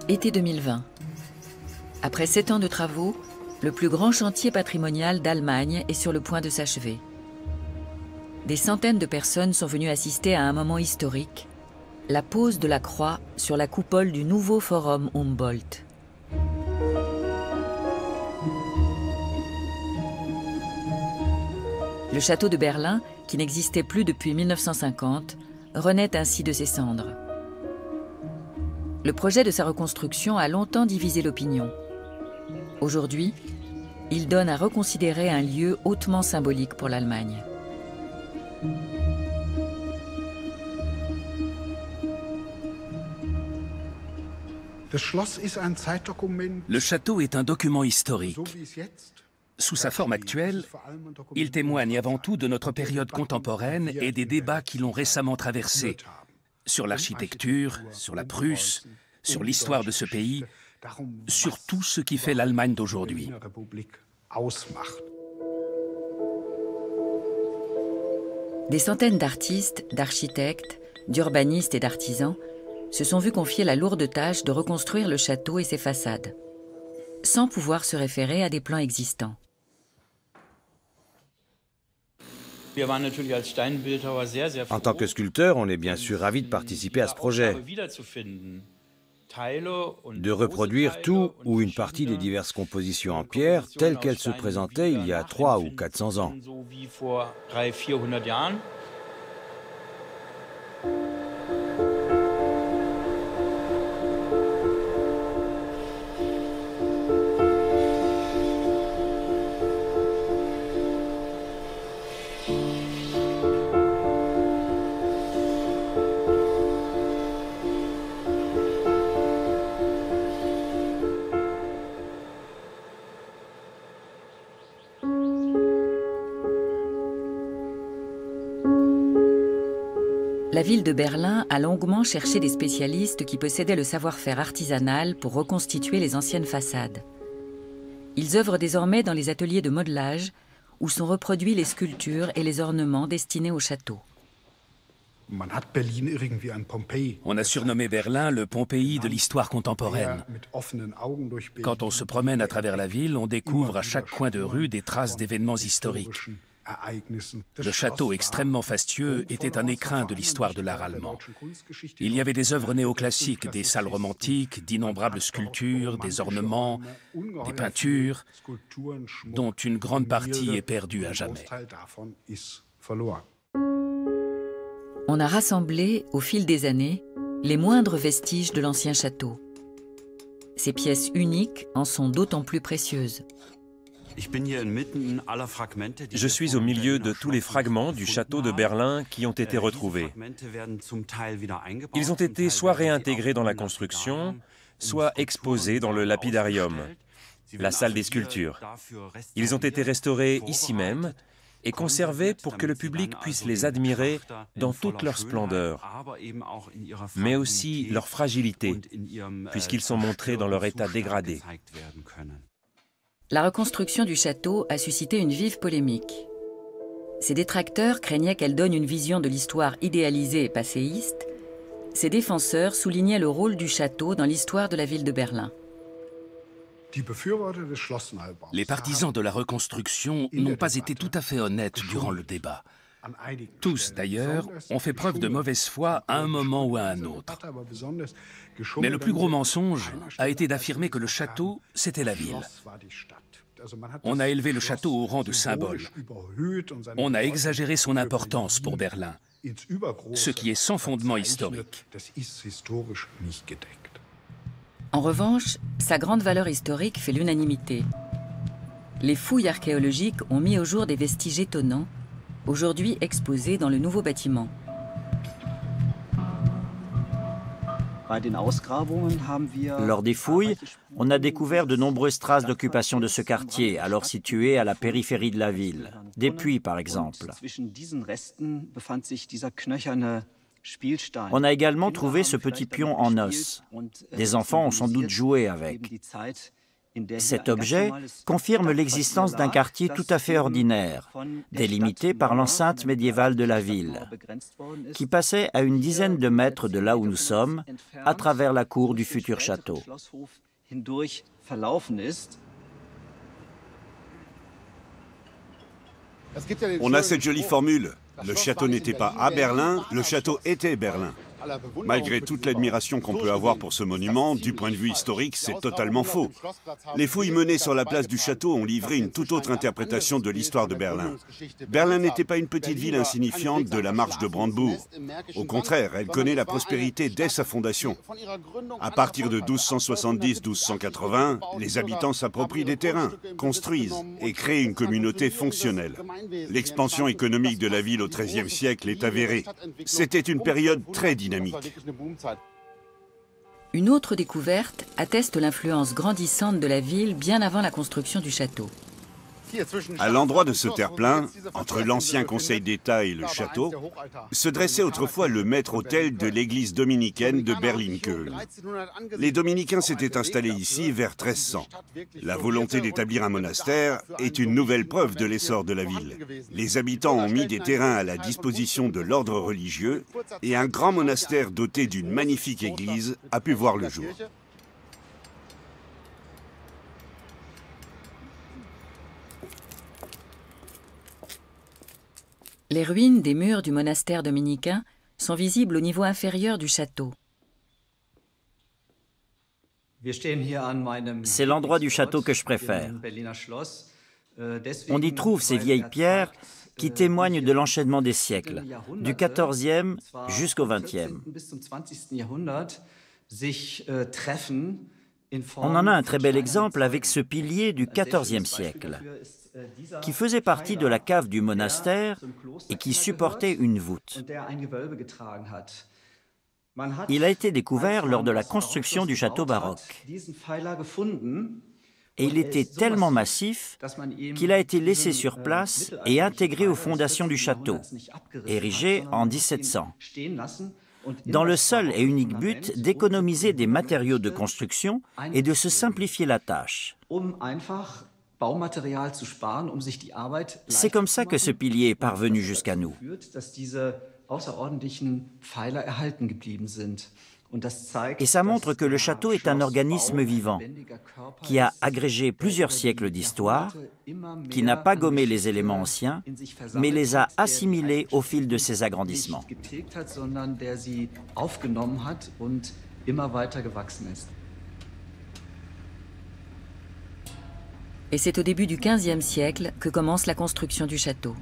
Été 2020. Après 7 ans de travaux, le plus grand chantier patrimonial d'Allemagne est sur le point de s'achever. Des centaines de personnes sont venues assister à un moment historique, la pose de la croix sur la coupole du nouveau Forum Humboldt. Le château de Berlin, qui n'existait plus depuis 1950, renaît ainsi de ses cendres. Le projet de sa reconstruction a longtemps divisé l'opinion. Aujourd'hui, il donne à reconsidérer un lieu hautement symbolique pour l'Allemagne. Le château est un document historique. Sous sa forme actuelle, il témoigne avant tout de notre période contemporaine et des débats qui l'ont récemment traversé, sur l'architecture, sur la Prusse, sur l'histoire de ce pays, sur tout ce qui fait l'Allemagne d'aujourd'hui. Des centaines d'artistes, d'architectes, d'urbanistes et d'artisans se sont vus confier la lourde tâche de reconstruire le château et ses façades, sans pouvoir se référer à des plans existants. En tant que sculpteur, on est bien sûr ravi de participer à ce projet, de reproduire tout ou une partie des diverses compositions en pierre telles qu'elles se présentaient il y a 300 ou 400 ans. La ville de Berlin a longuement cherché des spécialistes qui possédaient le savoir-faire artisanal pour reconstituer les anciennes façades. Ils œuvrent désormais dans les ateliers de modelage où sont reproduits les sculptures et les ornements destinés au château. On a surnommé Berlin le Pompéi de l'histoire contemporaine. Quand on se promène à travers la ville, on découvre à chaque coin de rue des traces d'événements historiques. Le château extrêmement fastueux était un écrin de l'histoire de l'art allemand. Il y avait des œuvres néoclassiques, des salles romantiques, d'innombrables sculptures, des ornements, des peintures, dont une grande partie est perdue à jamais. On a rassemblé, au fil des années, les moindres vestiges de l'ancien château. Ces pièces uniques en sont d'autant plus précieuses. Je suis au milieu de tous les fragments du château de Berlin qui ont été retrouvés. Ils ont été soit réintégrés dans la construction, soit exposés dans le lapidarium, la salle des sculptures. Ils ont été restaurés ici même et conservés pour que le public puisse les admirer dans toute leur splendeur, mais aussi leur fragilité, puisqu'ils sont montrés dans leur état dégradé. La reconstruction du château a suscité une vive polémique. Ses détracteurs craignaient qu'elle donne une vision de l'histoire idéalisée et passéiste. Ses défenseurs soulignaient le rôle du château dans l'histoire de la ville de Berlin. Les partisans de la reconstruction n'ont pas été tout à fait honnêtes durant le débat. Tous, d'ailleurs, ont fait preuve de mauvaise foi à un moment ou à un autre. Mais le plus gros mensonge a été d'affirmer que le château, c'était la ville. On a élevé le château au rang de symbole. On a exagéré son importance pour Berlin, ce qui est sans fondement historique. En revanche, sa grande valeur historique fait l'unanimité. Les fouilles archéologiques ont mis au jour des vestiges étonnants, aujourd'hui exposés dans le nouveau bâtiment. Lors des fouilles, on a découvert de nombreuses traces d'occupation de ce quartier, alors situé à la périphérie de la ville. Des puits, par exemple. On a également trouvé ce petit pion en os. Des enfants ont sans doute joué avec. Cet objet confirme l'existence d'un quartier tout à fait ordinaire, délimité par l'enceinte médiévale de la ville, qui passait à une dizaine de mètres de là où nous sommes, à travers la cour du futur château. On a cette jolie formule. Le château n'était pas à Berlin, le château était Berlin. Malgré toute l'admiration qu'on peut avoir pour ce monument, du point de vue historique, c'est totalement faux. Les fouilles menées sur la place du château ont livré une toute autre interprétation de l'histoire de Berlin. Berlin n'était pas une petite ville insignifiante de la marche de Brandebourg. Au contraire, elle connaît la prospérité dès sa fondation. À partir de 1270-1280, les habitants s'approprient des terrains, construisent et créent une communauté fonctionnelle. L'expansion économique de la ville au XIIIe siècle est avérée. C'était une période très dynamique. Une autre découverte atteste l'influence grandissante de la ville bien avant la construction du château. À l'endroit de ce terre-plein, entre l'ancien Conseil d'État et le château, se dressait autrefois le maître-autel de l'église dominicaine de Berlin-Köln. Les dominicains s'étaient installés ici vers 1300. La volonté d'établir un monastère est une nouvelle preuve de l'essor de la ville. Les habitants ont mis des terrains à la disposition de l'ordre religieux et un grand monastère doté d'une magnifique église a pu voir le jour. Les ruines des murs du monastère dominicain sont visibles au niveau inférieur du château. C'est l'endroit du château que je préfère. On y trouve ces vieilles pierres qui témoignent de l'enchaînement des siècles, du XIVe jusqu'au XXe. On en a un très bel exemple avec ce pilier du XIVe siècle, qui faisait partie de la cave du monastère et qui supportait une voûte. Il a été découvert lors de la construction du château baroque. Et il était tellement massif qu'il a été laissé sur place et intégré aux fondations du château, érigé en 1700. Dans le seul et unique but d'économiser des matériaux de construction et de se simplifier la tâche. C'est comme ça que ce pilier est parvenu jusqu'à nous. Et ça montre que le château est un organisme vivant, qui a agrégé plusieurs siècles d'histoire, qui n'a pas gommé les éléments anciens, mais les a assimilés au fil de ses agrandissements. Et c'est au début du XVe siècle que commence la construction du château.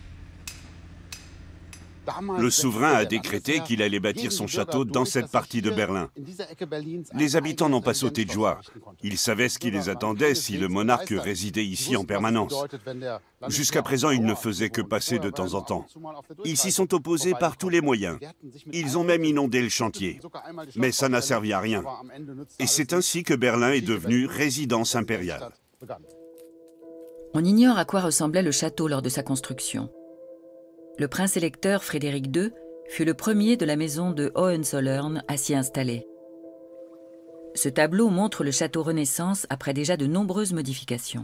Le souverain a décrété qu'il allait bâtir son château dans cette partie de Berlin. Les habitants n'ont pas sauté de joie. Ils savaient ce qui les attendait si le monarque résidait ici en permanence. Jusqu'à présent, ils ne faisaient que passer de temps en temps. Ils s'y sont opposés par tous les moyens. Ils ont même inondé le chantier. Mais ça n'a servi à rien. Et c'est ainsi que Berlin est devenue résidence impériale. On ignore à quoi ressemblait le château lors de sa construction. Le prince électeur Frédéric II fut le premier de la maison de Hohenzollern à s'y installer. Ce tableau montre le château Renaissance après déjà de nombreuses modifications.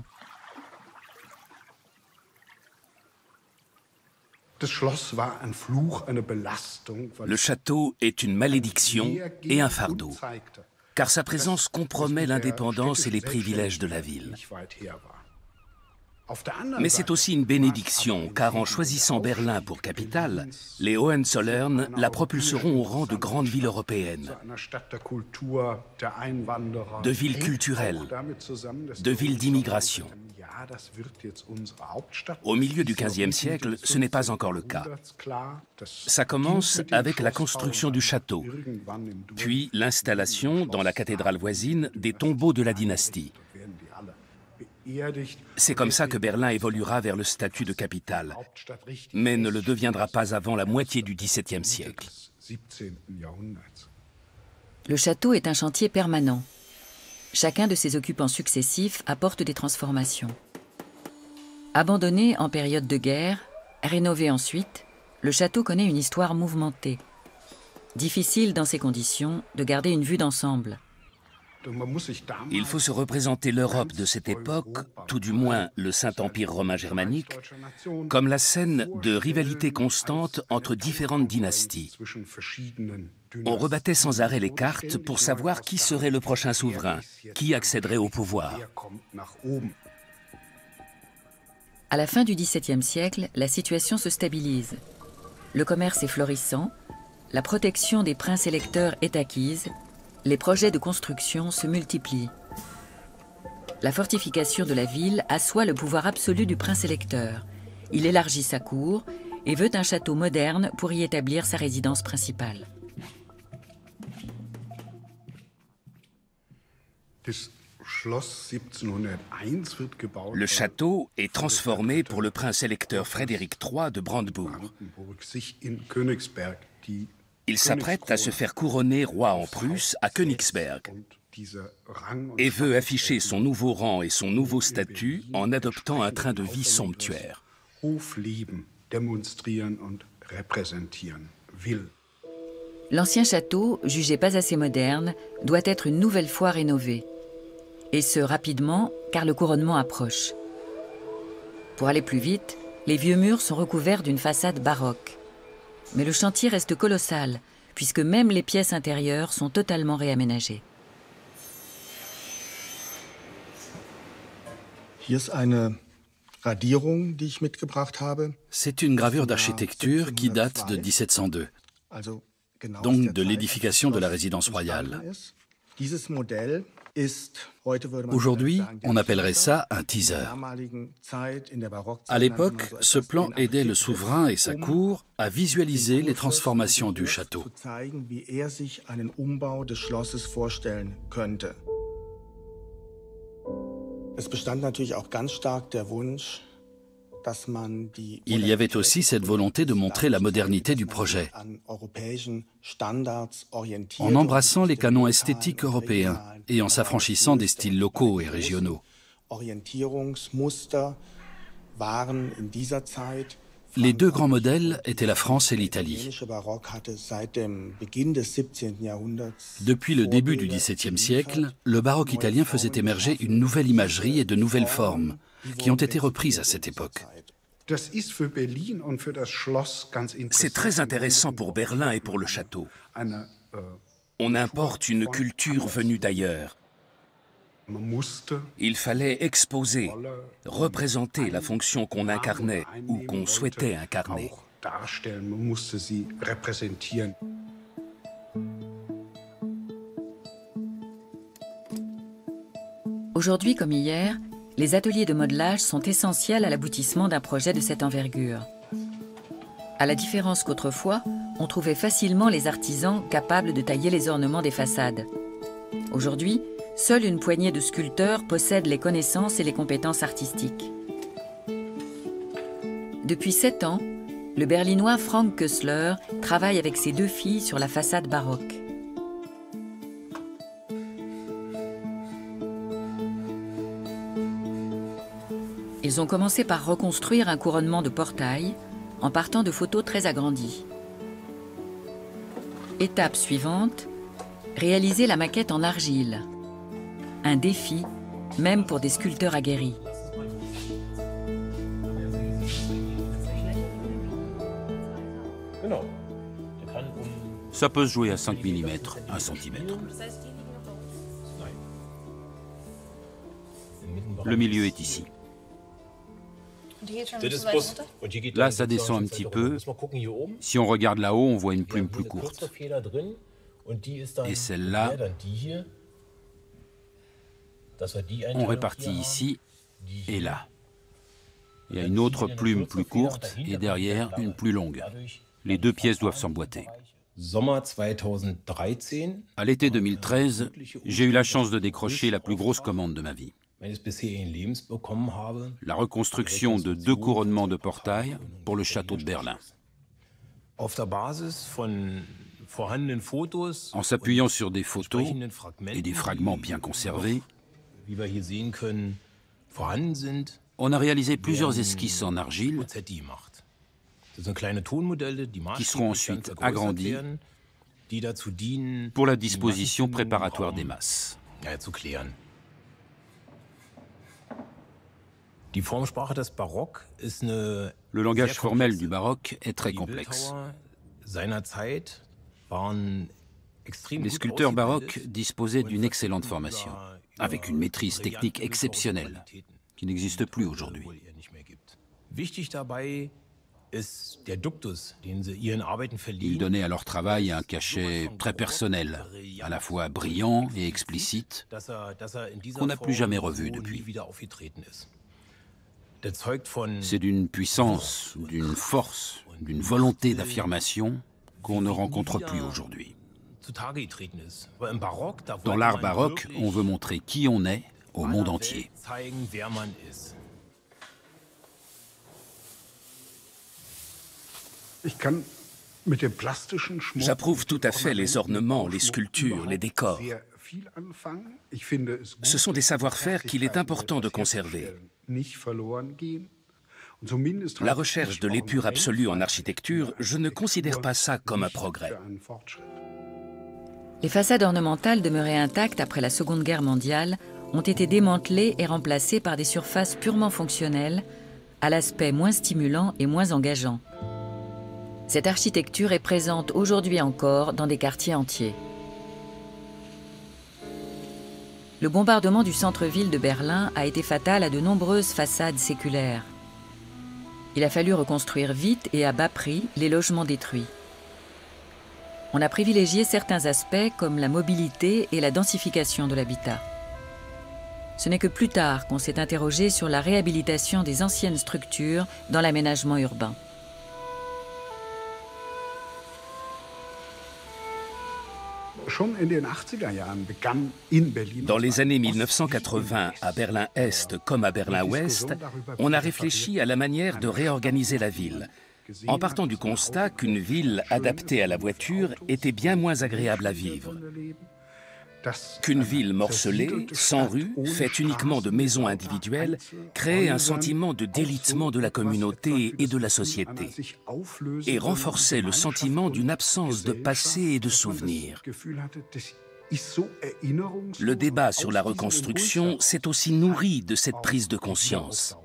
Le château est une malédiction et un fardeau, car sa présence compromet l'indépendance et les privilèges de la ville. Mais c'est aussi une bénédiction, car en choisissant Berlin pour capitale, les Hohenzollern la propulseront au rang de grande ville européenne, de ville culturelle, de ville d'immigration. Au milieu du XVe siècle, ce n'est pas encore le cas. Ça commence avec la construction du château, puis l'installation dans la cathédrale voisine des tombeaux de la dynastie. C'est comme ça que Berlin évoluera vers le statut de capitale, mais ne le deviendra pas avant la moitié du XVIIe siècle. Le château est un chantier permanent. Chacun de ses occupants successifs apporte des transformations. Abandonné en période de guerre, rénové ensuite, le château connaît une histoire mouvementée. Difficile dans ces conditions de garder une vue d'ensemble. Il faut se représenter l'Europe de cette époque, tout du moins le Saint-Empire romain germanique, comme la scène de rivalité constante entre différentes dynasties. On rebattait sans arrêt les cartes pour savoir qui serait le prochain souverain, qui accéderait au pouvoir. À la fin du XVIIe siècle, la situation se stabilise. Le commerce est florissant, la protection des princes électeurs est acquise, les projets de construction se multiplient. La fortification de la ville assoit le pouvoir absolu du prince électeur. Il élargit sa cour et veut un château moderne pour y établir sa résidence principale. Le château est transformé pour le prince électeur Frédéric III de Brandebourg. Il s'apprête à se faire couronner roi en Prusse à Königsberg et veut afficher son nouveau rang et son nouveau statut en adoptant un train de vie somptuaire. L'ancien château, jugé pas assez moderne, doit être une nouvelle fois rénové. Et ce, rapidement, car le couronnement approche. Pour aller plus vite, les vieux murs sont recouverts d'une façade baroque. Mais le chantier reste colossal, puisque même les pièces intérieures sont totalement réaménagées. C'est une gravure d'architecture qui date de 1702, donc de l'édification de la résidence royale. Aujourd'hui, on appellerait ça un teaser. À l'époque, ce plan aidait le souverain et sa cour à visualiser les transformations du château. Il y avait aussi cette volonté de montrer la modernité du projet, en embrassant les canons esthétiques européens et en s'affranchissant des styles locaux et régionaux. Les deux grands modèles étaient la France et l'Italie. Depuis le début du XVIIe siècle, le baroque italien faisait émerger une nouvelle imagerie et de nouvelles formes, qui ont été reprises à cette époque. C'est très intéressant pour Berlin et pour le château. On importe une culture venue d'ailleurs. Il fallait exposer, représenter la fonction qu'on incarnait ou qu'on souhaitait incarner. Aujourd'hui comme hier, les ateliers de modelage sont essentiels à l'aboutissement d'un projet de cette envergure. À la différence qu'autrefois, on trouvait facilement les artisans capables de tailler les ornements des façades. Aujourd'hui, seule une poignée de sculpteurs possèdent les connaissances et les compétences artistiques. Depuis 7 ans, le Berlinois Frank Kössler travaille avec ses 2 filles sur la façade baroque. Ils ont commencé par reconstruire un couronnement de portail en partant de photos très agrandies. Étape suivante, réaliser la maquette en argile. Un défi, même pour des sculpteurs aguerris. Ça peut se jouer à 5 mm, 1 cm. Le milieu est ici. Là, ça descend un petit peu. Si on regarde là-haut, on voit une plume plus courte. Et celle-là, on répartit ici et là. Il y a une autre plume plus courte et derrière une plus longue. Les 2 pièces doivent s'emboîter. À l'été 2013, j'ai eu la chance de décrocher la plus grosse commande de ma vie. La reconstruction de 2 couronnements de portail pour le château de Berlin. En s'appuyant sur des photos et des fragments bien conservés, on a réalisé plusieurs esquisses en argile qui seront ensuite agrandies pour la disposition préparatoire des masses. Le langage formel du baroque est très complexe. Les sculpteurs baroques disposaient d'une excellente formation, avec une maîtrise technique exceptionnelle, qui n'existe plus aujourd'hui. Ils donnaient à leur travail un cachet très personnel, à la fois brillant et explicite, qu'on n'a plus jamais revu depuis. C'est d'une puissance, d'une force, d'une volonté d'affirmation qu'on ne rencontre plus aujourd'hui. Dans l'art baroque, on veut montrer qui on est au monde entier. J'approuve tout à fait les ornements, les sculptures, les décors. Ce sont des savoir-faire qu'il est important de conserver. La recherche de l'épure absolue en architecture, je ne considère pas ça comme un progrès. Les façades ornementales demeurées intactes après la Seconde Guerre mondiale ont été démantelées et remplacées par des surfaces purement fonctionnelles, à l'aspect moins stimulant et moins engageant. Cette architecture est présente aujourd'hui encore dans des quartiers entiers. Le bombardement du centre-ville de Berlin a été fatal à de nombreuses façades séculaires. Il a fallu reconstruire vite et à bas prix les logements détruits. On a privilégié certains aspects comme la mobilité et la densification de l'habitat. Ce n'est que plus tard qu'on s'est interrogé sur la réhabilitation des anciennes structures dans l'aménagement urbain. Dans les années 1980, à Berlin-Est comme à Berlin-Ouest, on a réfléchi à la manière de réorganiser la ville, en partant du constat qu'une ville adaptée à la voiture était bien moins agréable à vivre. Qu'une ville morcelée, sans rue, faite uniquement de maisons individuelles, créait un sentiment de délitement de la communauté et de la société, et renforçait le sentiment d'une absence de passé et de souvenirs. Le débat sur la reconstruction s'est aussi nourri de cette prise de conscience.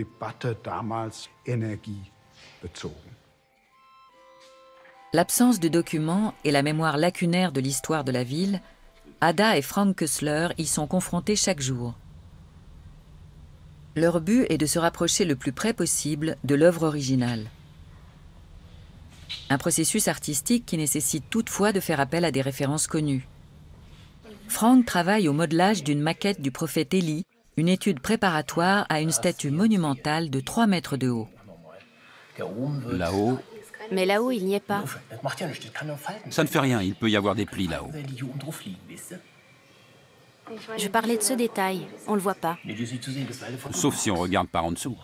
L'absence de documents et la mémoire lacunaire de l'histoire de la ville, Ada et Frank Kessler y sont confrontés chaque jour. Leur but est de se rapprocher le plus près possible de l'œuvre originale. Un processus artistique qui nécessite toutefois de faire appel à des références connues. Frank travaille au modelage d'une maquette du prophète Élie, une étude préparatoire à une statue monumentale de 3 mètres de haut. Là-haut, mais là-haut, il n'y est pas. ça ne fait rien, il peut y avoir des plis là-haut. Je parlais de ce détail, on ne le voit pas. Sauf si on regarde par en dessous.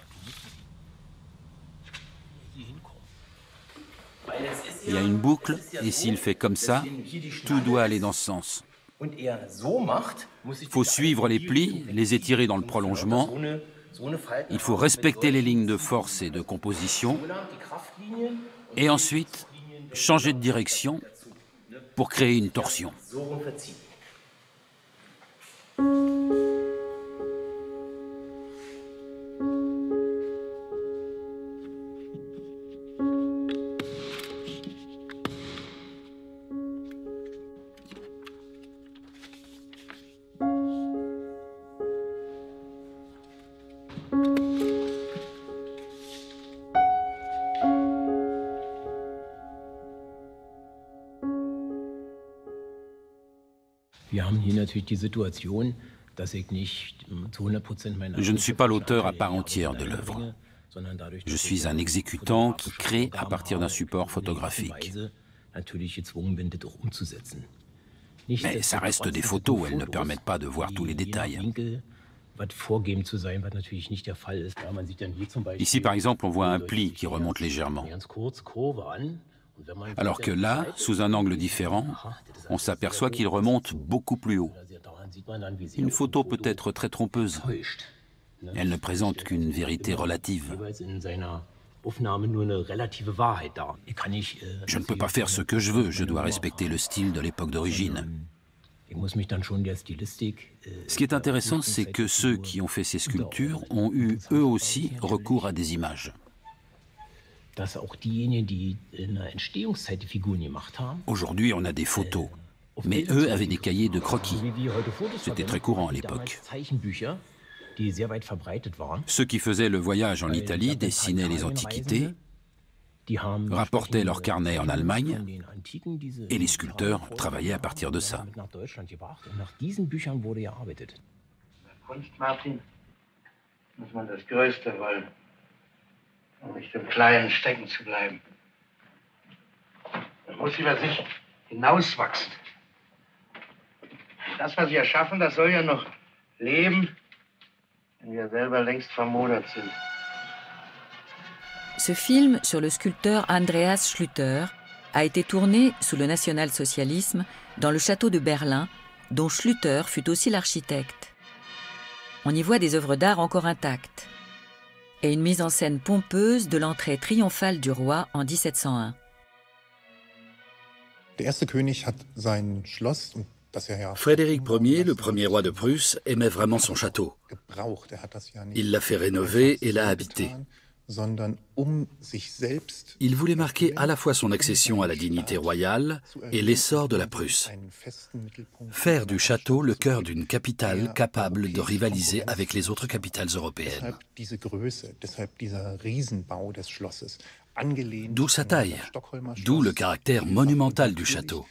Il y a une boucle, et s'il fait comme ça, tout doit aller dans ce sens. Il faut suivre les plis, les étirer dans le prolongement. Il faut respecter les lignes de force et de composition. Et ensuite, changer de direction pour créer une torsion. Je ne suis pas l'auteur à part entière de l'œuvre. Je suis un exécutant qui crée à partir d'un support photographique. Mais ça reste des photos, elles ne permettent pas de voir tous les détails. Ici, par exemple, on voit un pli qui remonte légèrement. Alors que là, sous un angle différent, on s'aperçoit qu'il remonte beaucoup plus haut. Une photo peut être très trompeuse. Elle ne présente qu'une vérité relative. Je ne peux pas faire ce que je veux, je dois respecter le style de l'époque d'origine. Ce qui est intéressant, c'est que ceux qui ont fait ces sculptures ont eu eux aussi recours à des images. Aujourd'hui, on a des photos, mais eux avaient des cahiers de croquis. C'était très courant à l'époque. Ceux qui faisaient le voyage en Italie dessinaient les antiquités, rapportaient leurs carnets en Allemagne, et les sculpteurs travaillaient à partir de ça. Um nicht im Kleinen stecken zu bleiben. Man muss über sich hinauswachsen. Das, was wir erschaffen, das soll ja noch leben, wenn wir selber längst vermodert sind. Ce film sur le sculpteur Andreas Schlüter a été tourné sous le national-socialisme dans le château de Berlin, dont Schlüter fut aussi l'architecte. On y voit des œuvres d'art encore intactes et une mise en scène pompeuse de l'entrée triomphale du roi en 1701. Frédéric Ier, le premier roi de Prusse, aimait vraiment son château. Il l'a fait rénover et l'a habité. Il voulait marquer à la fois son accession à la dignité royale et l'essor de la Prusse. Faire du château le cœur d'une capitale capable de rivaliser avec les autres capitales européennes. D'où sa taille, d'où le caractère monumental du château,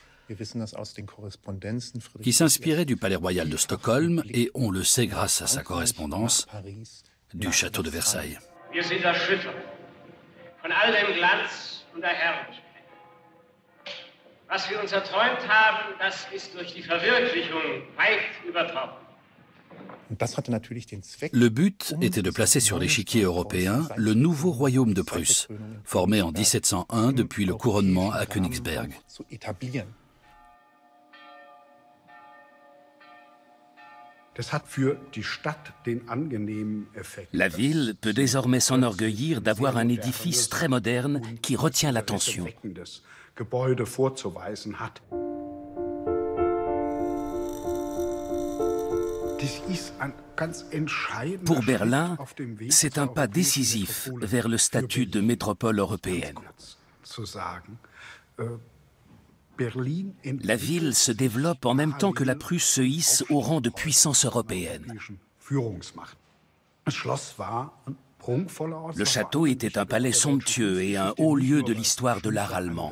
qui s'inspirait du palais royal de Stockholm et, on le sait grâce à sa correspondance, du château de Versailles. Wir sind erschüttert von all dem Glanz und der Herrlichkeit. Was wir uns erträumt haben, das ist durch die Verwirklichung weit übertroffen. Le but était de placer sur l'échiquier européen le nouveau royaume de Prusse, formé en 1701 depuis le couronnement à Königsberg. La ville peut désormais s'enorgueillir d'avoir un édifice très moderne qui retient l'attention. Pour Berlin, c'est un pas décisif vers le statut de métropole européenne. La ville se développe en même temps que la Prusse se hisse au rang de puissance européenne. Le château était un palais somptueux et un haut lieu de l'histoire de l'art allemand.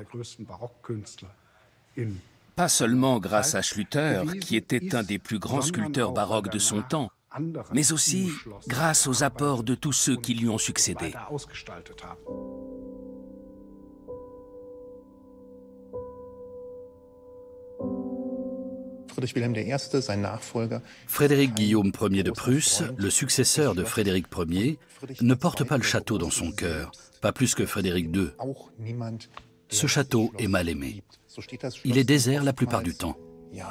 Pas seulement grâce à Schlüter, qui était un des plus grands sculpteurs baroques de son temps, mais aussi grâce aux apports de tous ceux qui lui ont succédé. Frédéric Guillaume Ier de Prusse, le successeur de Frédéric Ier, ne porte pas le château dans son cœur, pas plus que Frédéric II. Ce château est mal aimé. Il est désert la plupart du temps.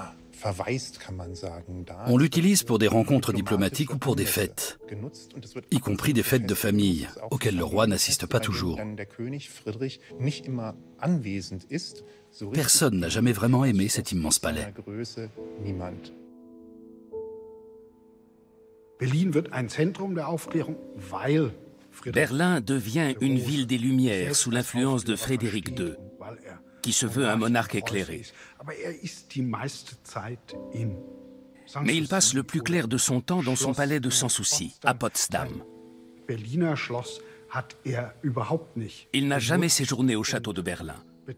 On l'utilise pour des rencontres diplomatiques ou pour des fêtes, y compris des fêtes de famille, auxquelles le roi n'assiste pas toujours. Personne n'a jamais vraiment aimé cet immense palais. Berlin devient une ville des Lumières sous l'influence de Frédéric II, qui se veut un monarque éclairé. Mais il passe le plus clair de son temps dans son palais de Sans-Souci, à Potsdam. Il n'a jamais séjourné au château de Berlin.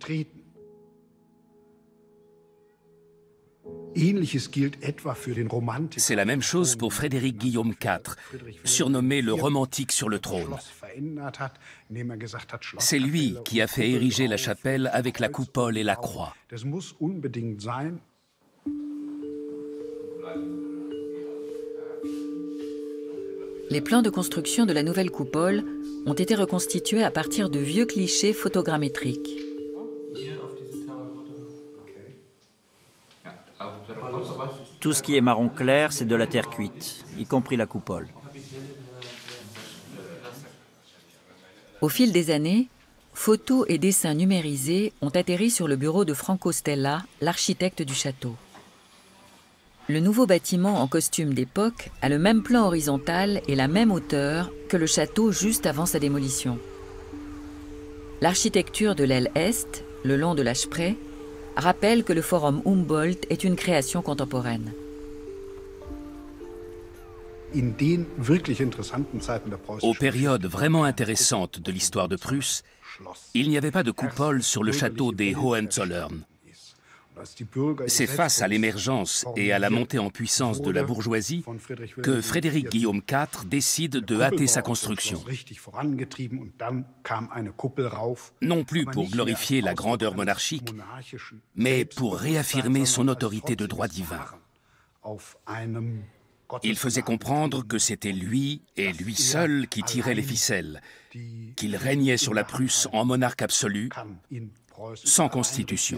C'est la même chose pour Frédéric Guillaume IV, surnommé le romantique sur le trône. C'est lui qui a fait ériger la chapelle avec la coupole et la croix. Les plans de construction de la nouvelle coupole ont été reconstitués à partir de vieux clichés photogrammétriques. Tout ce qui est marron clair, c'est de la terre cuite, y compris la coupole. Au fil des années, photos et dessins numérisés ont atterri sur le bureau de Franco Stella, l'architecte du château. Le nouveau bâtiment en costume d'époque a le même plan horizontal et la même hauteur que le château juste avant sa démolition. L'architecture de l'aile est, le long de la Spree, rappelle que le Forum Humboldt est une création contemporaine. Aux périodes vraiment intéressantes de l'histoire de Prusse, il n'y avait pas de coupole sur le château des Hohenzollern. C'est face à l'émergence et à la montée en puissance de la bourgeoisie que Frédéric Guillaume IV décide de hâter sa construction. Non plus pour glorifier la grandeur monarchique, mais pour réaffirmer son autorité de droit divin. Il faisait comprendre que c'était lui et lui seul qui tirait les ficelles, qu'il régnait sur la Prusse en monarque absolu, sans constitution.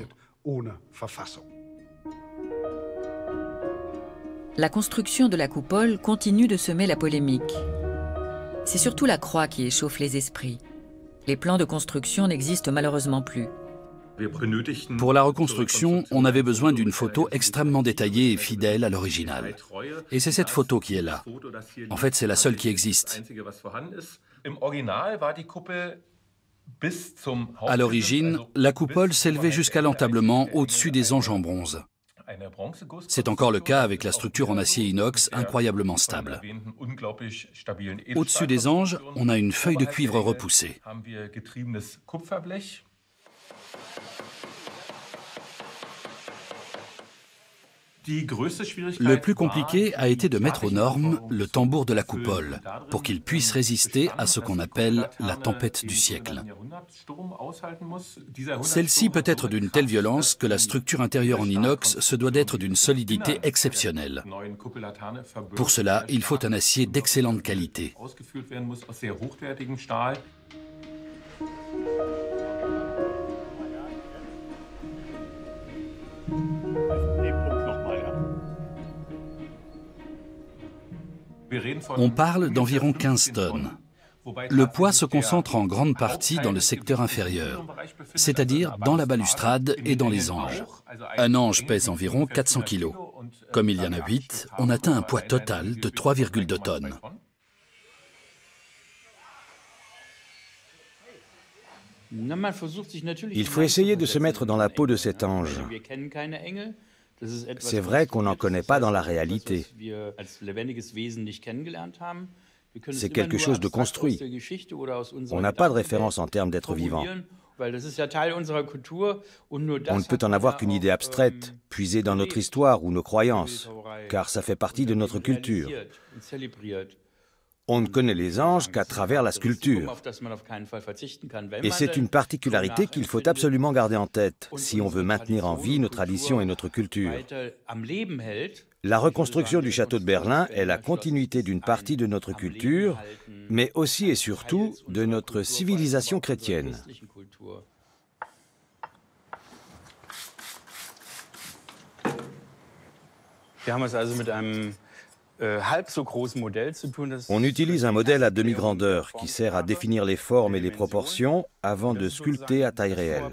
La construction de la coupole continue de semer la polémique. C'est surtout la croix qui échauffe les esprits. Les plans de construction n'existent malheureusement plus. Pour la reconstruction, on avait besoin d'une photo extrêmement détaillée et fidèle à l'original. Et c'est cette photo qui est là. En fait, c'est la seule qui existe. À l'origine, la coupole s'élevait jusqu'à l'entablement au-dessus des anges en bronze. C'est encore le cas avec la structure en acier inox incroyablement stable. Au-dessus des anges, on a une feuille de cuivre repoussée. Le plus compliqué a été de mettre aux normes le tambour de la coupole pour qu'il puisse résister à ce qu'on appelle la tempête du siècle. Celle-ci peut être d'une telle violence que la structure intérieure en inox se doit d'être d'une solidité exceptionnelle. Pour cela, il faut un acier d'excellente qualité. On parle d'environ 15 tonnes. Le poids se concentre en grande partie dans le secteur inférieur, c'est-à-dire dans la balustrade et dans les anges. Un ange pèse environ 400 kg. Comme il y en a 8, on atteint un poids total de 3,2 tonnes. Il faut essayer de se mettre dans la peau de cet ange. C'est vrai qu'on n'en connaît pas dans la réalité. C'est quelque chose de construit. On n'a pas de référence en termes d'être vivant. On ne peut en avoir qu'une idée abstraite, puisée dans notre histoire ou nos croyances, car ça fait partie de notre culture. On ne connaît les anges qu'à travers la sculpture. Et c'est une particularité qu'il faut absolument garder en tête si on veut maintenir en vie nos traditions et notre culture. La reconstruction du château de Berlin est la continuité d'une partie de notre culture, mais aussi et surtout de notre civilisation chrétienne. On utilise un modèle à demi-grandeur qui sert à définir les formes et les proportions avant de sculpter à taille réelle.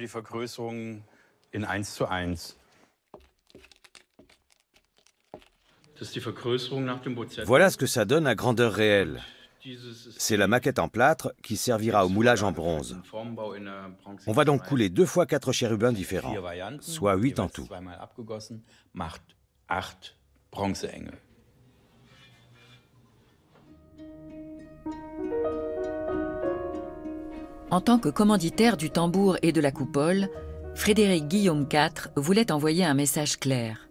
Voilà ce que ça donne à grandeur réelle. C'est la maquette en plâtre qui servira au moulage en bronze. On va donc couler 2 fois 4 chérubins différents, soit 8 en tout. En tant que commanditaire du tambour et de la coupole, Frédéric Guillaume IV voulait envoyer un message clair.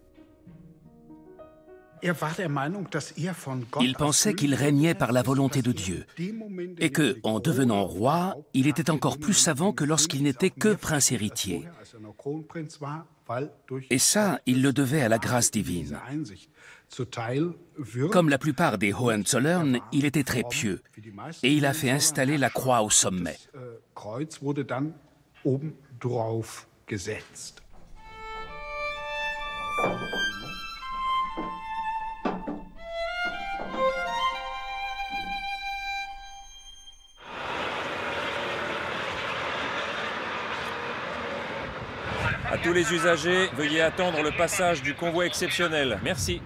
Il pensait qu'il régnait par la volonté de Dieu et que, en devenant roi, il était encore plus savant que lorsqu'il n'était que prince héritier. Et ça, il le devait à la grâce divine. Comme la plupart des Hohenzollern, il était très pieux et il a fait installer la croix au sommet. À tous les usagers, veuillez attendre le passage du convoi exceptionnel. Merci.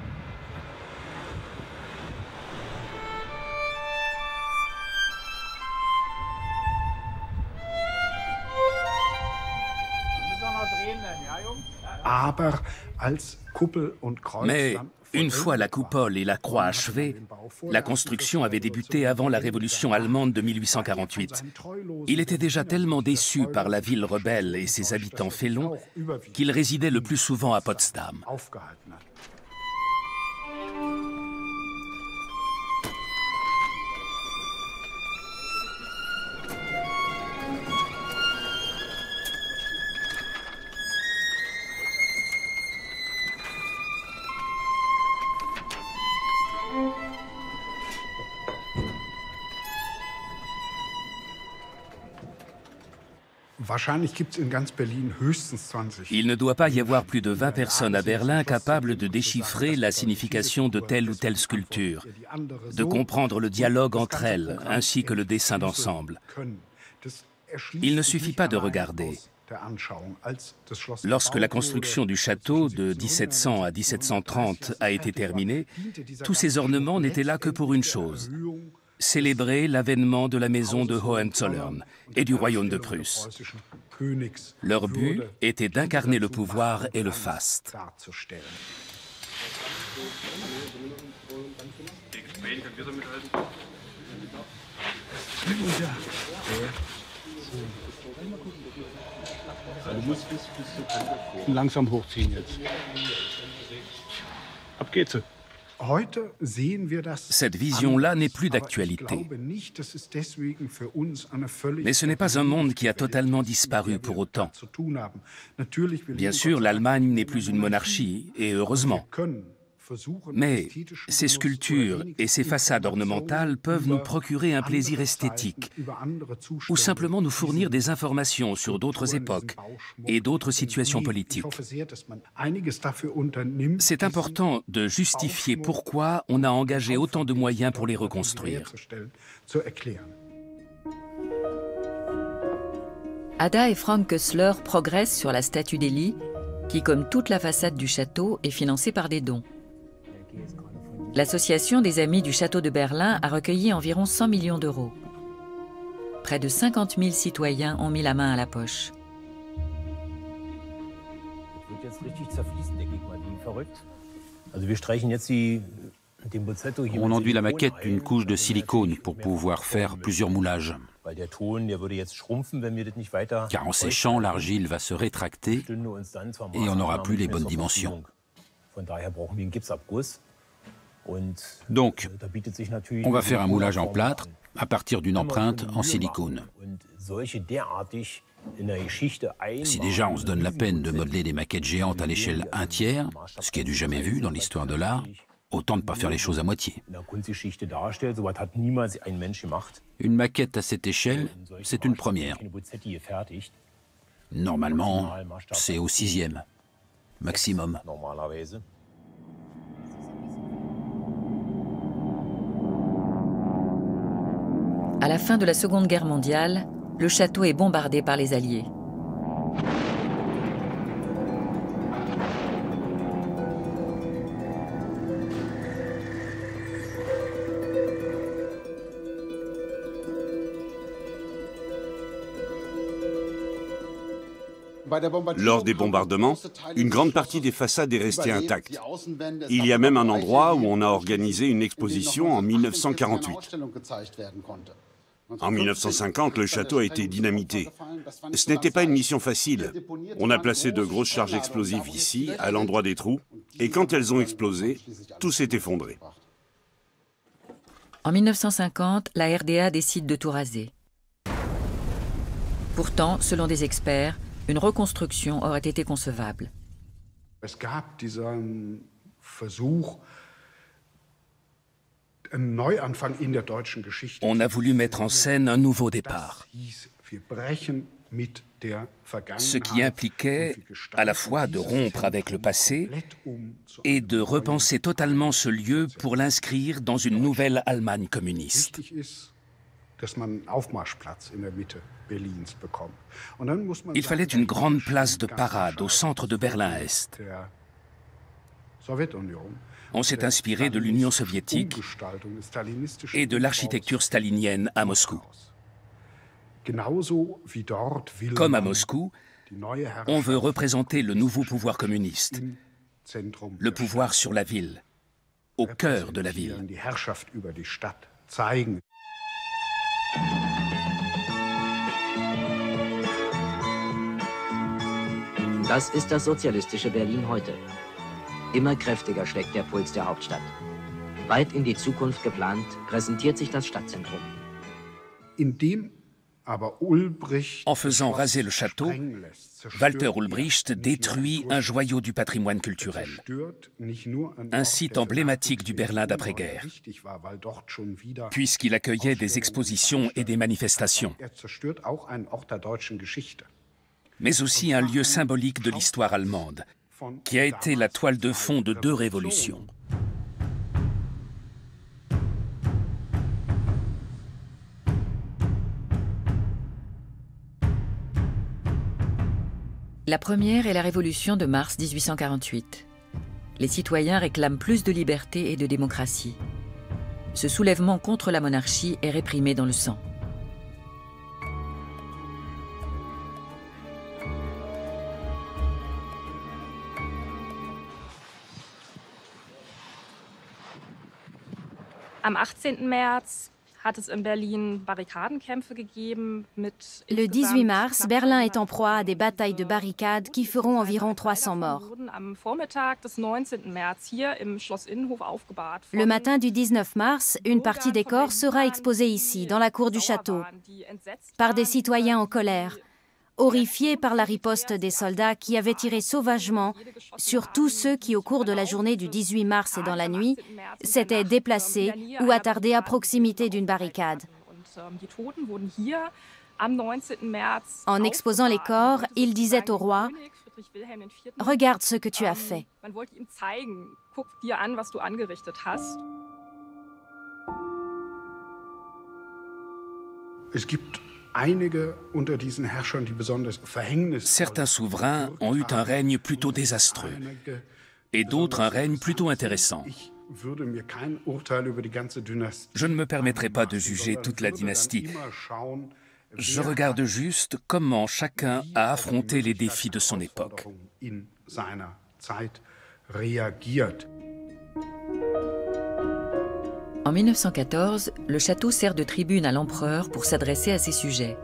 Mais une fois la coupole et la croix achevées, la construction avait débuté avant la révolution allemande de 1848. Il était déjà tellement déçu par la ville rebelle et ses habitants félons qu'il résidait le plus souvent à Potsdam. Il ne doit pas y avoir plus de 20 personnes à Berlin capables de déchiffrer la signification de telle ou telle sculpture, de comprendre le dialogue entre elles, ainsi que le dessin d'ensemble. Il ne suffit pas de regarder. Lorsque la construction du château de 1700 à 1730 a été terminée, tous ces ornements n'étaient là que pour une chose: célébrer l'avènement de la maison de Hohenzollern et du royaume de Prusse. Leur but était d'incarner le pouvoir et le faste. Langsam hochziehen jetzt. Ab geht's. Cette vision-là n'est plus d'actualité. Mais ce n'est pas un monde qui a totalement disparu pour autant. Bien sûr, l'Allemagne n'est plus une monarchie, et heureusement. Mais ces sculptures et ces façades ornementales peuvent nous procurer un plaisir esthétique, ou simplement nous fournir des informations sur d'autres époques et d'autres situations politiques. C'est important de justifier pourquoi on a engagé autant de moyens pour les reconstruire. Ada et Frank Kössler progressent sur la statue d'Elie, qui, comme toute la façade du château, est financée par des dons. L'Association des Amis du Château de Berlin a recueilli environ 100 millions d'euros. Près de 50 000 citoyens ont mis la main à la poche. On enduit la maquette d'une couche de silicone pour pouvoir faire plusieurs moulages. Car en séchant, l'argile va se rétracter et on n'aura plus les bonnes dimensions. Donc, on va faire un moulage en plâtre à partir d'une empreinte en silicone. Si déjà on se donne la peine de modeler des maquettes géantes à l'échelle 1/3, ce qui est du jamais vu dans l'histoire de l'art, autant ne pas faire les choses à moitié. Une maquette à cette échelle, c'est une première. Normalement, c'est au 6e, maximum. À la fin de la Seconde Guerre mondiale, le château est bombardé par les Alliés. Lors des bombardements, une grande partie des façades est restée intacte. Il y a même un endroit où on a organisé une exposition en 1948. En 1950, le château a été dynamité. Ce n'était pas une mission facile. On a placé de grosses charges explosives ici, à l'endroit des trous, et quand elles ont explosé, tout s'est effondré. En 1950, la RDA décide de tout raser. Pourtant, selon des experts, une reconstruction aurait été concevable. On a voulu mettre en scène un nouveau départ, ce qui impliquait à la fois de rompre avec le passé et de repenser totalement ce lieu pour l'inscrire dans une nouvelle Allemagne communiste. Il fallait une grande place de parade au centre de Berlin-Est. On s'est inspiré de l'Union soviétique et de l'architecture stalinienne à Moscou. Comme à Moscou, on veut représenter le nouveau pouvoir communiste, le pouvoir sur la ville, au cœur de la ville. Das ist das sozialistische Berlin heute. Immer kräftiger schlägt der Puls der Hauptstadt. Weit in die Zukunft geplant, präsentiert sich das Stadtzentrum. En faisant raser le château, Walter Ulbricht détruit un joyau du patrimoine culturel, un site emblématique du Berlin d'après-guerre, puisqu'il accueillait des expositions et des manifestations, mais aussi un lieu symbolique de l'histoire allemande, qui a été la toile de fond de 2 révolutions. La première est la révolution de mars 1848. Les citoyens réclament plus de liberté et de démocratie. Ce soulèvement contre la monarchie est réprimé dans le sang. Am 18. März hat es in Berlin Barrikadenkämpfe gegeben mit Le 18 mars, Berlin est en proie à des batailles de barricades qui feront environ 300 morts. Am Vormittag des 19. März hier im Schloss Innenhof aufgebahrt. Le matin du 19 mars, une partie des corps sera exposée ici, dans la cour du château, par des citoyens en colère, horrifiés par la riposte des soldats qui avaient tiré sauvagement sur tous ceux qui, au cours de la journée du 18 mars et dans la nuit, s'étaient déplacés ou attardés à proximité d'une barricade. En exposant les corps, il disait au roi « Regarde ce que tu as fait ». Certains souverains ont eu un règne plutôt désastreux et d'autres un règne plutôt intéressant. Je ne me permettrai pas de juger toute la dynastie. Je regarde juste comment chacun a affronté les défis de son époque. En 1914, le château sert de tribune à l'empereur pour s'adresser à ses sujets.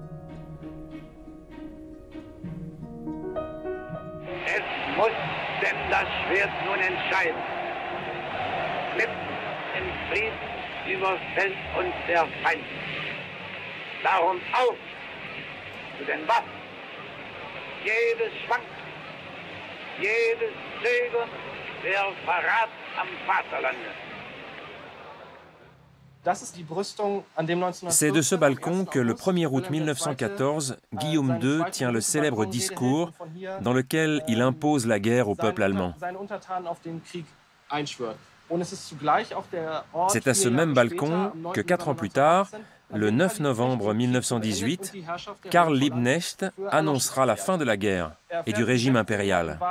Es muss denn das Schwert nun entscheiden. Mitten im Frieden überfällt uns der Feind. Darum auf zu den Waffen. Jedes Schwanken, jedes Zögern wäre Verrat am Vaterlande. C'est de ce balcon que le 1er août 1914, Guillaume II tient le célèbre discours dans lequel il impose la guerre au peuple allemand. C'est à ce même balcon que 4 ans plus tard, le 9 novembre 1918, Karl Liebknecht annoncera la fin de la guerre et du régime impérial.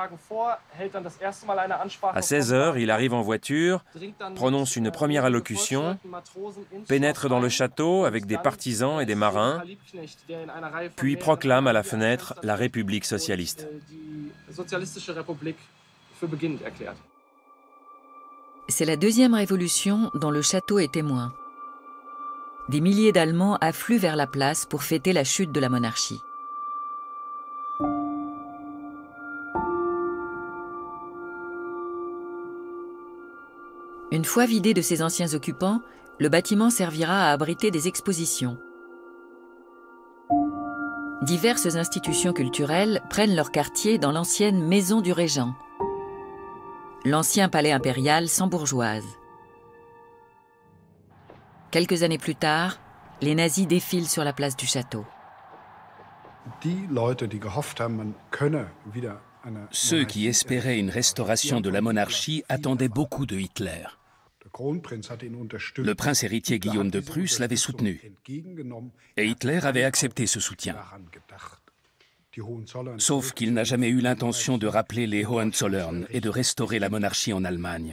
À 16 h, il arrive en voiture, prononce une première allocution, pénètre dans le château avec des partisans et des marins, puis proclame à la fenêtre la République socialiste. C'est la deuxième révolution dont le château est témoin. Des milliers d'Allemands affluent vers la place pour fêter la chute de la monarchie. Une fois vidé de ses anciens occupants, le bâtiment servira à abriter des expositions. Diverses institutions culturelles prennent leur quartier dans l'ancienne Maison du Régent, l'ancien palais impérial sans bourgeoise. Quelques années plus tard, les nazis défilent sur la place du château. Ceux qui espéraient une restauration de la monarchie attendaient beaucoup de Hitler. Le prince héritier Guillaume de Prusse l'avait soutenu, et Hitler avait accepté ce soutien. Sauf qu'il n'a jamais eu l'intention de rappeler les Hohenzollern et de restaurer la monarchie en Allemagne.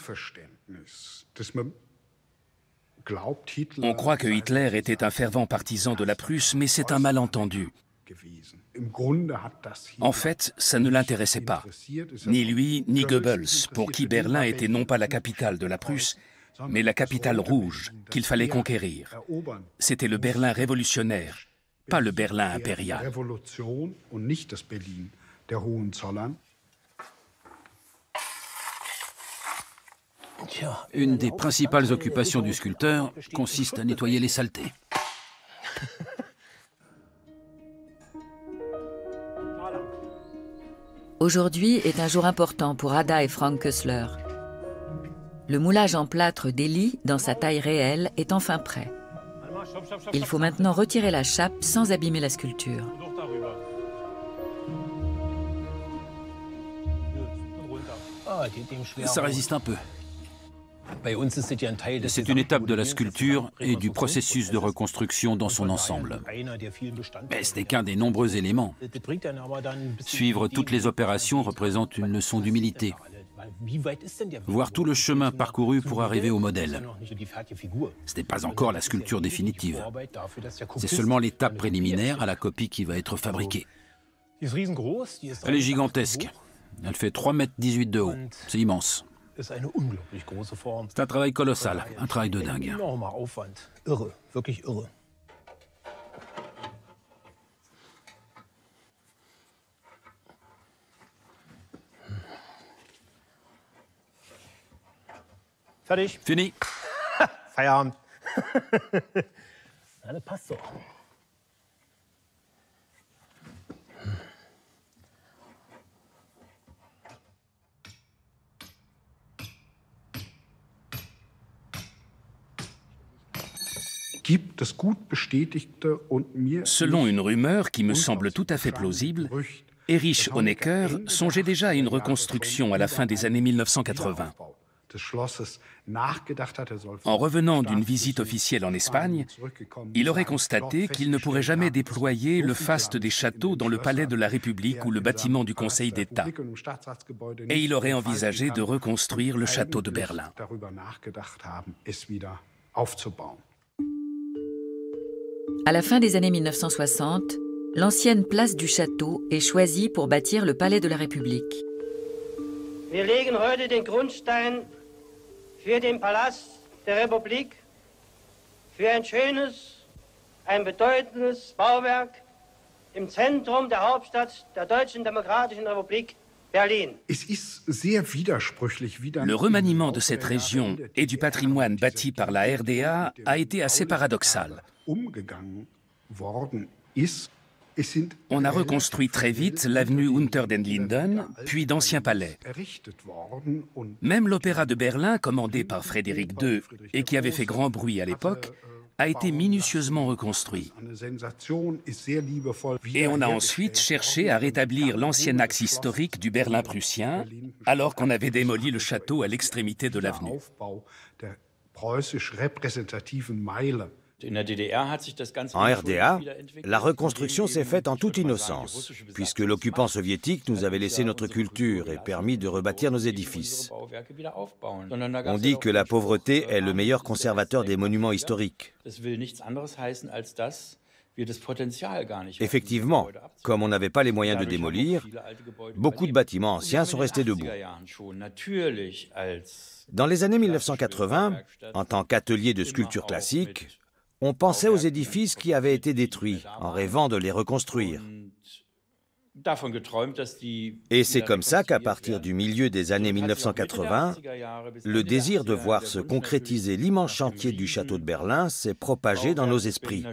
On croit que Hitler était un fervent partisan de la Prusse, mais c'est un malentendu. En fait, ça ne l'intéressait pas. Ni lui, ni Goebbels, pour qui Berlin était non pas la capitale de la Prusse, mais la capitale rouge qu'il fallait conquérir. C'était le Berlin révolutionnaire, pas le Berlin impérial. Une des principales occupations du sculpteur consiste à nettoyer les saletés. Aujourd'hui est un jour important pour Ada et Frank Kössler. Le moulage en plâtre d'Elie, dans sa taille réelle, est enfin prêt. Il faut maintenant retirer la chape sans abîmer la sculpture. Ça résiste un peu. C'est une étape de la sculpture et du processus de reconstruction dans son ensemble. Mais ce n'est qu'un des nombreux éléments. Suivre toutes les opérations représente une leçon d'humilité. Voir tout le chemin parcouru pour arriver au modèle. Ce n'est pas encore la sculpture définitive. C'est seulement l'étape préliminaire à la copie qui va être fabriquée. Elle est gigantesque. Elle fait 3,18 m de haut. C'est immense. C'est un travail colossal, un travail de dingue. Fini. Feierabend. Das passt so. Selon une rumeur qui me semble tout à fait plausible, Erich Honecker songeait déjà à une reconstruction à la fin des années 1980. En revenant d'une visite officielle en Espagne, il aurait constaté qu'il ne pourrait jamais déployer le faste des châteaux dans le palais de la République ou le bâtiment du Conseil d'État. Et il aurait envisagé de reconstruire le château de Berlin. À la fin des années 1960, l'ancienne place du château est choisie pour bâtir le palais de la République. Wir legen heute den Grundstein für den Palast der Republik, für ein schönes, ein bedeutendes Bauwerk im Zentrum der Hauptstadt der Deutschen Demokratischen Republik, Berlin. Le remaniement de cette région et du patrimoine bâti par la RDA a été assez paradoxal. On a reconstruit très vite l'avenue Unter den Linden, puis d'anciens palais. Même l'opéra de Berlin, commandé par Frédéric II et qui avait fait grand bruit à l'époque, a été minutieusement reconstruit. Et on a ensuite cherché à rétablir l'ancien axe historique du Berlin prussien, alors qu'on avait démoli le château à l'extrémité de l'avenue. En RDA, la reconstruction s'est faite en toute innocence, puisque l'occupant soviétique nous avait laissé notre culture et permis de rebâtir nos édifices. On dit que la pauvreté est le meilleur conservateur des monuments historiques. Effectivement, comme on n'avait pas les moyens de démolir, beaucoup de bâtiments anciens sont restés debout. Dans les années 1980, en tant qu'atelier de sculpture classique, on pensait aux édifices qui avaient été détruits, en rêvant de les reconstruire. Et c'est comme ça qu'à partir du milieu des années 1980, le désir de voir se concrétiser l'immense chantier du château de Berlin s'est propagé dans nos esprits.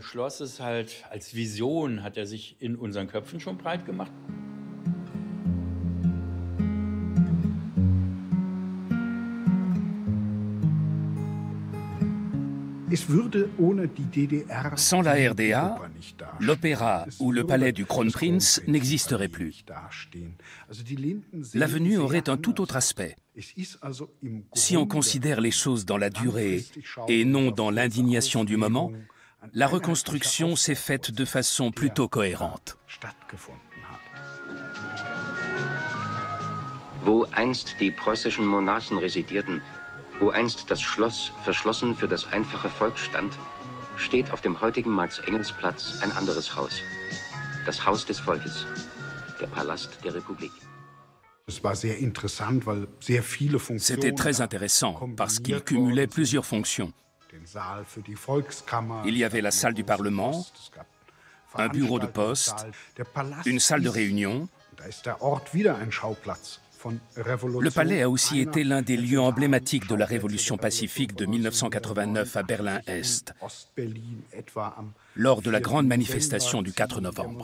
Sans la RDA, l'opéra ou le palais du Kronprinz n'existerait plus. L'avenue aurait un tout autre aspect. Si on considère les choses dans la durée et non dans l'indignation du moment, la reconstruction s'est faite de façon plutôt cohérente. Wo einst die preußischen Monarchen residierten, wo einst das Schloss verschlossen für das einfache Volk stand, steht auf dem heutigen Marx-Engels-Platz ein anderes Haus. Das Haus des Volkes, der Palast der Republik. C'était très intéressant parce qu'il cumulait plusieurs fonctions. Il y avait la salle du Parlement, un bureau de poste, une salle de réunion. Le palais a aussi été l'un des lieux emblématiques de la révolution pacifique de 1989 à Berlin-Est, lors de la grande manifestation du 4 novembre.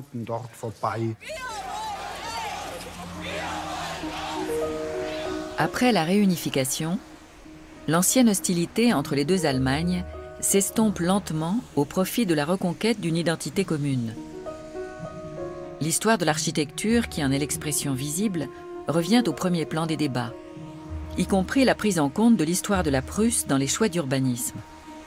Après la réunification, l'ancienne hostilité entre les deux Allemagnes s'estompe lentement au profit de la reconquête d'une identité commune. L'histoire de l'architecture, qui en est l'expression visible, revient au premier plan des débats, y compris la prise en compte de l'histoire de la Prusse dans les choix d'urbanisme.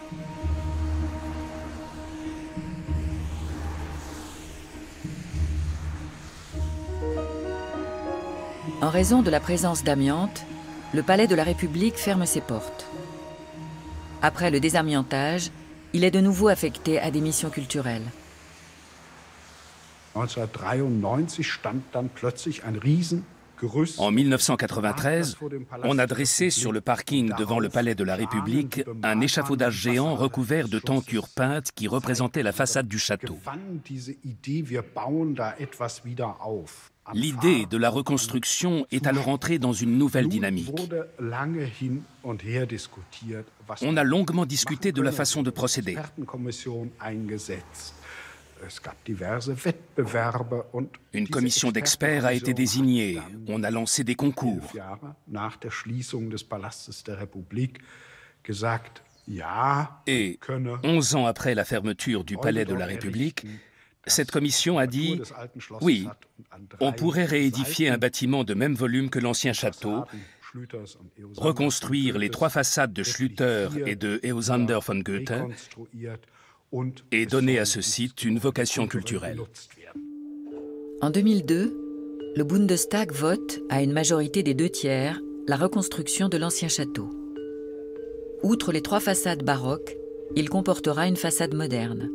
En raison de la présence d'amiante, le palais de la République ferme ses portes. Après le désamiantage, il est de nouveau affecté à des missions culturelles. En 1993, on a dressé sur le parking devant le palais de la République un échafaudage géant recouvert de tentures peintes qui représentait la façade du château. L'idée de la reconstruction est alors entrée dans une nouvelle dynamique. On a longuement discuté de la façon de procéder. Une commission d'experts a été désignée. On a lancé des concours. Et 11 ans après la fermeture du Palais de la République, cette commission a dit « Oui, on pourrait réédifier un bâtiment de même volume que l'ancien château, reconstruire les 3 façades de Schlüter et de Eosander von Goethe et donner à ce site une vocation culturelle. » En 2002, le Bundestag vote à une majorité des 2/3 la reconstruction de l'ancien château. Outre les 3 façades baroques, il comportera une façade moderne.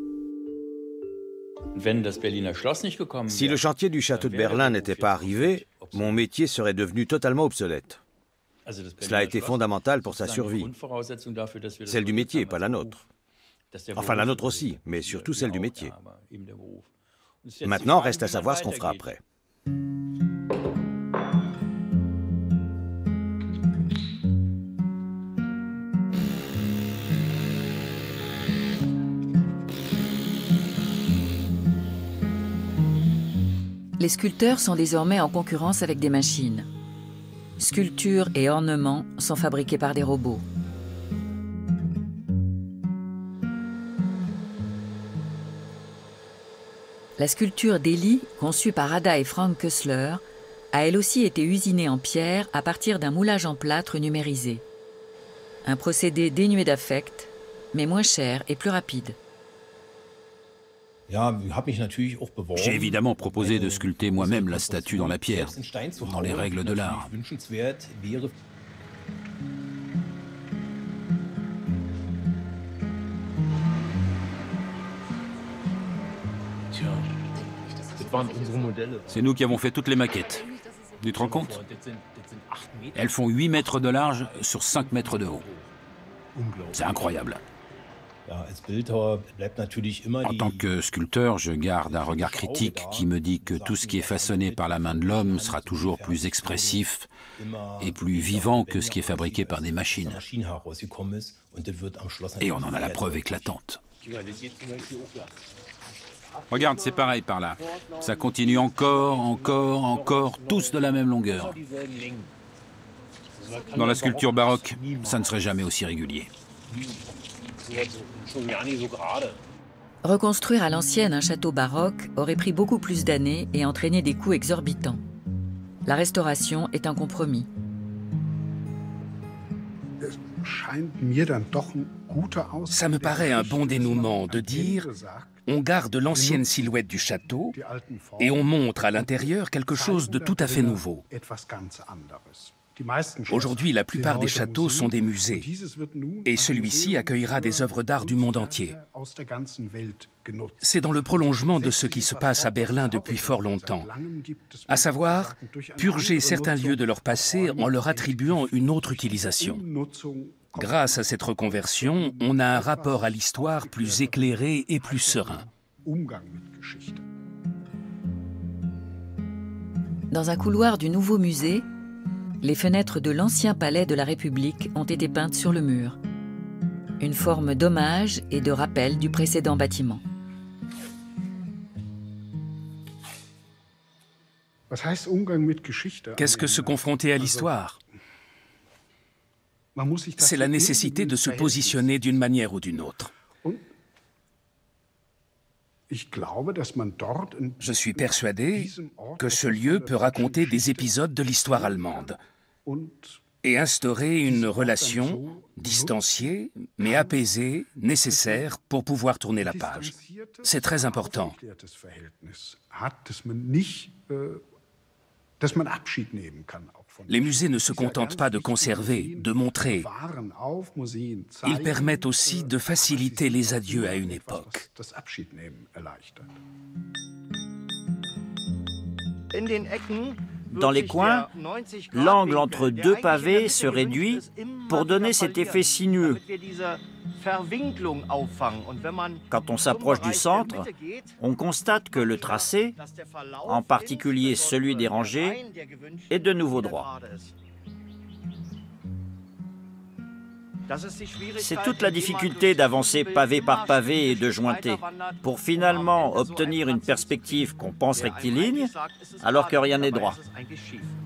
Si le chantier du château de Berlin n'était pas arrivé, mon métier serait devenu totalement obsolète. Cela a été fondamental pour sa survie. Celle du métier, pas la nôtre. Enfin, la nôtre aussi, mais surtout celle du métier. Maintenant, reste à savoir ce qu'on fera après. Les sculpteurs sont désormais en concurrence avec des machines. Sculptures et ornements sont fabriqués par des robots. La sculpture d'Eli, conçue par Ada et Frank Kössler, a elle aussi été usinée en pierre à partir d'un moulage en plâtre numérisé. Un procédé dénué d'affect, mais moins cher et plus rapide. J'ai évidemment proposé de sculpter moi-même la statue dans la pierre, dans les règles de l'art. C'est nous qui avons fait toutes les maquettes. Tu te rends compte? Elles font 8 mètres de large sur 5 mètres de haut. C'est incroyable. En tant que sculpteur, je garde un regard critique qui me dit que tout ce qui est façonné par la main de l'homme sera toujours plus expressif et plus vivant que ce qui est fabriqué par des machines. Et on en a la preuve éclatante. Regarde, c'est pareil par là. Ça continue encore, encore, encore, tous de la même longueur. Dans la sculpture baroque, ça ne serait jamais aussi régulier. Reconstruire à l'ancienne un château baroque aurait pris beaucoup plus d'années et entraîné des coûts exorbitants. La restauration est un compromis. Ça me paraît un bon dénouement de dire on garde l'ancienne silhouette du château et on montre à l'intérieur quelque chose de tout à fait nouveau. Aujourd'hui, la plupart des châteaux sont des musées et celui-ci accueillera des œuvres d'art du monde entier. C'est dans le prolongement de ce qui se passe à Berlin depuis fort longtemps, à savoir purger certains lieux de leur passé en leur attribuant une autre utilisation. Grâce à cette reconversion, on a un rapport à l'histoire plus éclairé et plus serein. Dans un couloir du nouveau musée, les fenêtres de l'ancien palais de la République ont été peintes sur le mur. Une forme d'hommage et de rappel du précédent bâtiment. Qu'est-ce que se confronter à l'histoire ? C'est la nécessité de se positionner d'une manière ou d'une autre. Je suis persuadé que ce lieu peut raconter des épisodes de l'histoire allemande et instaurer une relation distanciée, mais apaisée, nécessaire pour pouvoir tourner la page. C'est très important. Les musées ne se contentent pas de conserver, de montrer. Ils permettent aussi de faciliter les adieux à une époque. Dans les coins, l'angle entre deux pavés se réduit pour donner cet effet sinueux. Quand on s'approche du centre, on constate que le tracé, en particulier celui des rangées, est de nouveau droit. C'est toute la difficulté d'avancer pavé par pavé et de jointer, pour finalement obtenir une perspective qu'on pense rectiligne, alors que rien n'est droit.